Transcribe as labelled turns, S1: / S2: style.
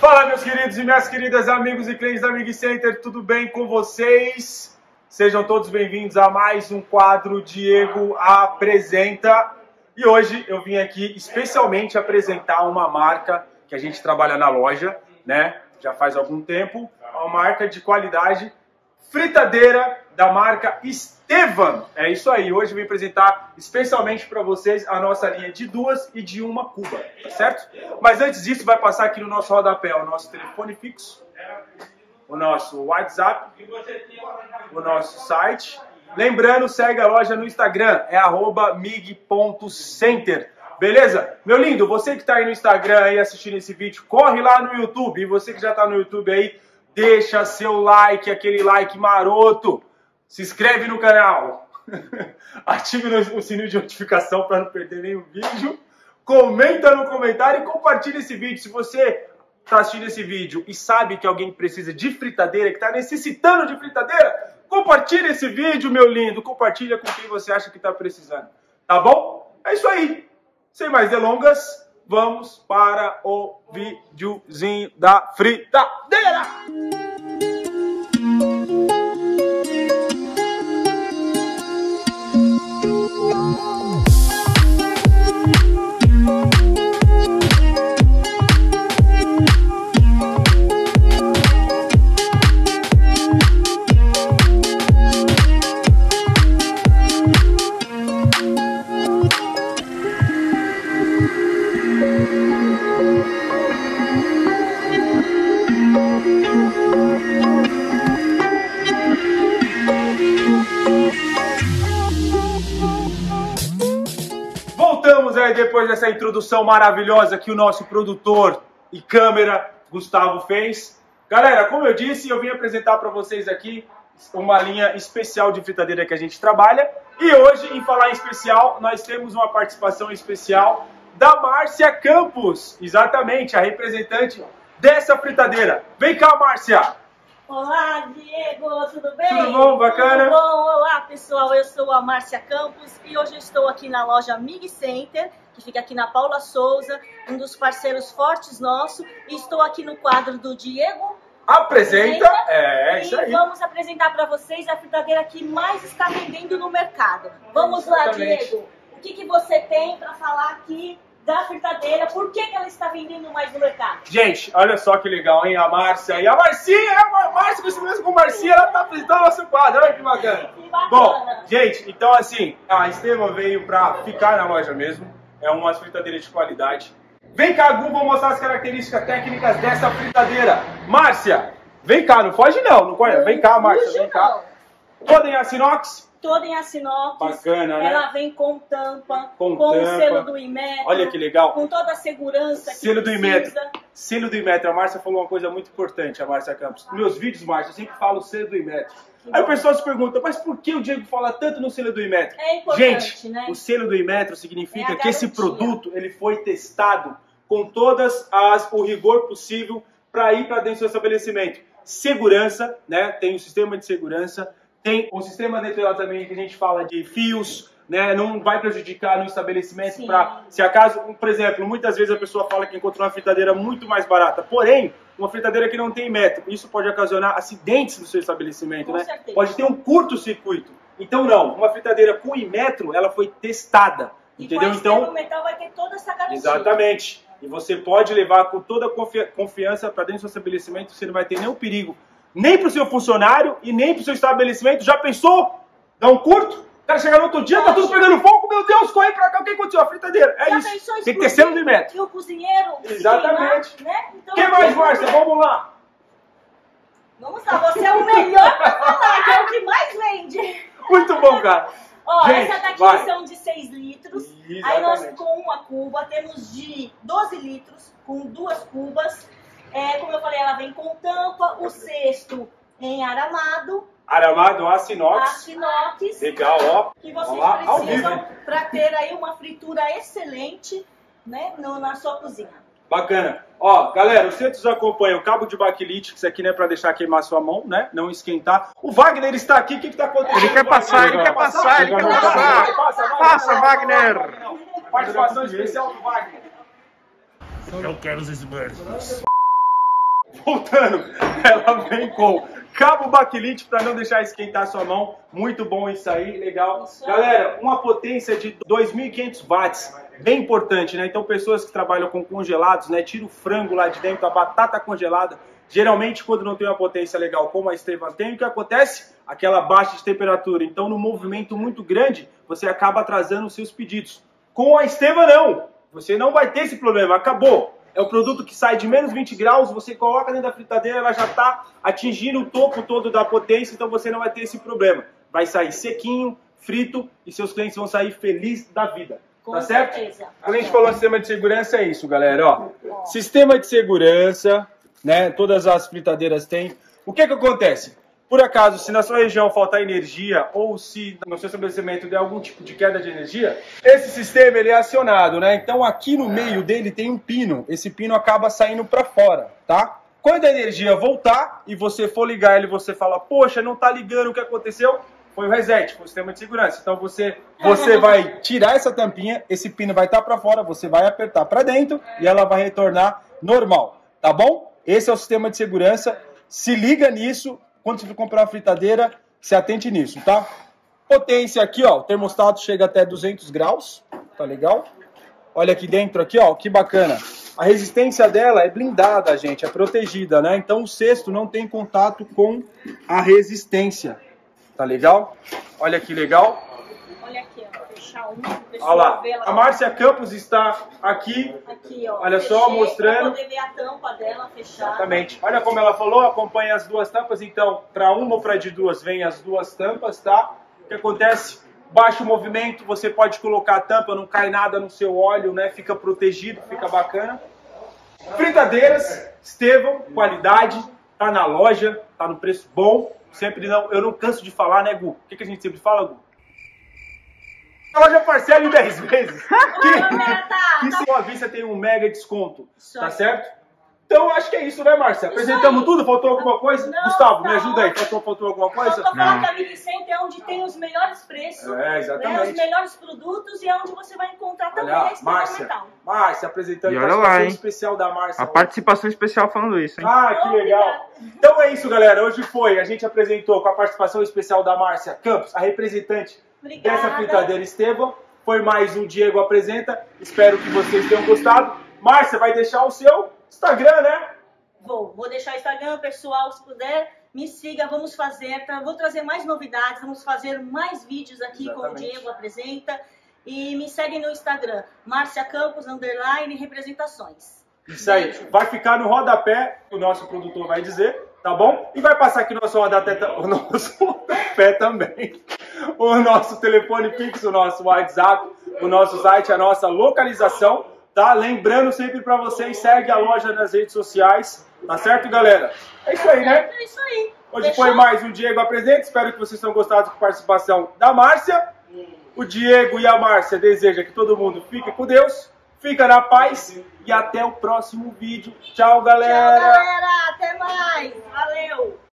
S1: Fala, meus queridos e minhas queridas amigos e clientes da Mig Center, tudo bem com vocês? Sejam todos bem-vindos a mais um quadro Diego Apresenta. E hoje eu vim aqui especialmente apresentar uma marca que a gente trabalha na loja, né? Já faz algum tempo, uma marca de qualidade, fritadeira da marca Estevan. É isso aí, hoje eu vim apresentar especialmente para vocês a nossa linha de 2 e de 1 cuba, tá certo? Mas antes disso, vai passar aqui no nosso rodapé o nosso telefone fixo, o nosso WhatsApp, o nosso site. Lembrando, segue a loja no Instagram, é @mig.center. Beleza? Meu lindo, você que está aí no Instagram aí assistindo esse vídeo, corre lá no YouTube. E você que já está no YouTube aí, deixa seu like, aquele like maroto. Se inscreve no canal. Ative o sininho de notificação para não perder nenhum vídeo. Comenta no comentário e compartilha esse vídeo. Se você está assistindo esse vídeo e sabe que alguém precisa de fritadeira, que está necessitando de fritadeira, compartilha esse vídeo, meu lindo. Compartilha com quem você acha que está precisando. Tá bom? É isso aí. Sem mais delongas, vamos para o videozinho da fritadeira. Voltamos aí depois dessa introdução maravilhosa que o nosso produtor e câmera Gustavo fez. Galera, como eu disse, eu vim apresentar para vocês aqui uma linha especial de fritadeira que a gente trabalha. E hoje, em falar em especial, nós temos uma participação especial da Márcia Campos. Exatamente, a representante dessa fritadeira. Vem cá, Márcia!
S2: Olá, Diego, tudo bem?
S1: Tudo bom, bacana?
S2: Tudo bom? Olá, pessoal, eu sou a Márcia Campos e hoje eu estou aqui na loja Mig Center, que fica aqui na Paula Souza, um dos parceiros fortes nosso, e estou aqui no quadro do Diego
S1: Apresenta, isso aí.
S2: E vamos apresentar para vocês a fritadeira que mais está vendendo no mercado. Vamos lá, Diego, o que você tem para falar aqui da fritadeira, por que ela está vendendo mais no mercado?
S1: Gente, olha só que legal, hein? A Márcia e a Marcinha, a Márcia, você mesmo com a Marcinha, ela tá apresentando o nosso quadro, olha que bacana.
S2: Que bacana.
S1: Bom, gente, então assim, a Estevan veio pra ficar na loja mesmo, é uma fritadeira de qualidade. Vem cá, Gu, vou mostrar as características técnicas dessa fritadeira. Márcia, vem cá, não foge não, não corre. Vem cá, Márcia, vem cá. Toda em aço inox?
S2: Toda em aço inox.
S1: Bacana, né?
S2: Ela vem com tampa, com
S1: tampa.
S2: O selo do Inmetro.
S1: Olha que legal.
S2: Com toda a segurança que
S1: selo do Inmetro.
S2: precisa.
S1: Selo do Inmetro. A Márcia falou uma coisa muito importante, a Márcia Campos. Nos meus vídeos, Márcia, eu sempre falo selo do Inmetro. Aí o pessoal se pergunta, mas por que o Diego fala tanto no selo do Inmetro?
S2: É importante,
S1: gente,
S2: né?
S1: O selo do Inmetro significa
S2: É
S1: que esse produto ele foi testado com todas o rigor possível para ir para dentro do seu estabelecimento. Segurança, né? Tem o sistema de segurança. Tem o sistema dentro também que a gente fala de fios, né? Não vai prejudicar no estabelecimento. Se acaso, por exemplo, muitas vezes a pessoa fala que encontrou uma fritadeira muito mais barata, porém, uma fritadeira que não tem metro. Isso pode ocasionar acidentes no seu estabelecimento, né?
S2: Certeza.
S1: Pode ter um curto-circuito. Então não, uma fritadeira com Inmetro, ela foi testada, entendeu?
S2: Então, o metal vai ter toda essa garantia.
S1: Exatamente. E você pode levar com toda a confiança para dentro do seu estabelecimento, você não vai ter nenhum perigo. Nem para o seu funcionário e nem para o seu estabelecimento. Já pensou? Dá um curto? O cara chega no outro dia, tá tudo pegando fogo. Meu Deus, corre pra cá. O que aconteceu? A fritadeira. É
S2: já
S1: isso. Tem que ter selo do Inmetro.
S2: E o cozinheiro.
S1: Exatamente.
S2: Queimar, né? Então,
S1: que mais, Márcia? Vamos lá.
S2: Vamos lá, você é o melhor pra falar, que é o que mais vende.
S1: Muito bom, cara.
S2: Ó,
S1: gente,
S2: essa daqui são de 6 litros.
S1: Exatamente.
S2: Aí nós com uma cuba temos de 12 litros, com 2 cubas. Como eu falei, ela vem com tampa, o cesto em aramado.
S1: Aramado, aço inox.
S2: Aço inox.
S1: Legal, ó.
S2: Que vocês
S1: lá,
S2: precisam para ter aí uma fritura excelente, né, na sua cozinha.
S1: Bacana. Ó, galera, você nos acompanha o cabo de baquelite, que isso aqui não é para deixar queimar sua mão, né? Não esquentar. O Wagner está aqui, o que está acontecendo?
S3: Ele quer passar, ele quer passar, ele quer passar. Passa, Wagner.
S1: Participação especial do Wagner.
S3: Eu quero os esmerdos.
S1: voltando, ela vem com cabo baquelite para não deixar esquentar sua mão. Muito bom isso aí, legal. Galera, uma potência de 2.500 watts, bem importante, né? Então pessoas que trabalham com congelados, né? Tira o frango lá de dentro, a batata congelada. Geralmente quando não tem uma potência legal como a Estevan tem, o que acontece? Aquela baixa de temperatura. Então no movimento muito grande, você acaba atrasando os seus pedidos. Com a Estevan não, você não vai ter esse problema, acabou. É um produto que sai de menos 20 graus, você coloca dentro da fritadeira, ela já está atingindo o topo todo da potência, então você não vai ter esse problema. Vai sair sequinho, frito, e seus clientes vão sair felizes da vida. Tá certo?
S2: Certeza.
S1: Quando a gente falou sistema de segurança, é isso, galera. Ó, sistema de segurança, né? Todas as fritadeiras têm. O que acontece? Por acaso, se na sua região faltar energia ou se no seu estabelecimento der algum tipo de queda de energia, esse sistema ele é acionado, né? Então aqui no meio dele tem um pino. Esse pino acaba saindo para fora, tá? Quando a energia voltar e você for ligar ele, você fala, poxa, não tá ligando, o que aconteceu? Foi o reset, foi o sistema de segurança. Então você vai tirar essa tampinha, esse pino vai estar para fora, você vai apertar para dentro e ela vai retornar normal, tá bom? Esse é o sistema de segurança. Se liga nisso. Quando você for comprar uma fritadeira, se atente nisso, tá? Potência aqui, ó, o termostato chega até 200 graus, tá legal? Olha aqui dentro, aqui, ó, que bacana. A resistência dela é blindada, gente, é protegida, né? Então o cesto não tem contato com a resistência, tá legal? Olha que legal.
S2: Olha aqui, ó, fechar um.
S1: Olha lá, a Márcia Campos está aqui,
S2: ó,
S1: olha só, mostrando.
S2: Pra poder ver a tampa dela fechada.
S1: Exatamente. Olha como ela falou, acompanha as duas tampas, então, para uma ou para de duas, vem as duas tampas, tá? O que acontece? Baixo movimento, você pode colocar a tampa, não cai nada no seu óleo, né? Fica protegido, fica bacana. Fritadeiras, Estevan, qualidade, tá na loja, tá no preço bom. Sempre não, eu não canso de falar, né, Gu? O que a gente sempre fala, Gu? A loja parcela em 10 vezes. Que se à vista tem um mega desconto, tá certo? Então acho que é isso, né, Márcia? Apresentamos tudo? Faltou alguma coisa?
S2: Não,
S1: Gustavo,
S2: tá
S1: me ajuda aí.
S2: ótimo.
S1: Faltou alguma coisa?
S2: Faltou falar que a Mig Center é onde tem os melhores preços,
S1: exatamente.
S2: né, os melhores produtos e é onde você vai encontrar também a Estevan.
S1: Márcia apresentando
S3: e
S1: a
S3: olha
S1: participação
S3: lá, hein?
S1: especial da Márcia.
S3: A participação especial falando isso, hein?
S1: Ah, que legal. Então é isso, galera. Hoje a gente apresentou com a participação especial da Márcia Campos, a representante dessa fritadeira Estevan. Foi mais um Diego Apresenta. Espero que vocês tenham gostado. Márcia, vai deixar o seu Instagram, né?
S2: Vou deixar o Instagram, pessoal, se puder, me siga, vamos fazer, vou trazer mais novidades, vamos fazer mais vídeos aqui com o Diego Apresenta. E me segue no Instagram, Márcia Campos, _representações.
S1: Isso aí, vai ficar no rodapé, o nosso produtor vai dizer, tá bom? E vai passar aqui no nosso rodapé também. O nosso telefone fixo, o nosso WhatsApp, o nosso site, a nossa localização, tá? Lembrando sempre pra vocês, segue a loja nas redes sociais, tá certo, galera? É isso aí, né?
S2: É isso aí.
S1: Hoje foi mais um Diego Apresenta, espero que vocês tenham gostado com a participação da Márcia. O Diego e a Márcia desejam que todo mundo fique com Deus, fica na paz e até o próximo vídeo. Tchau, galera!
S2: Tchau, galera! Até mais! Valeu!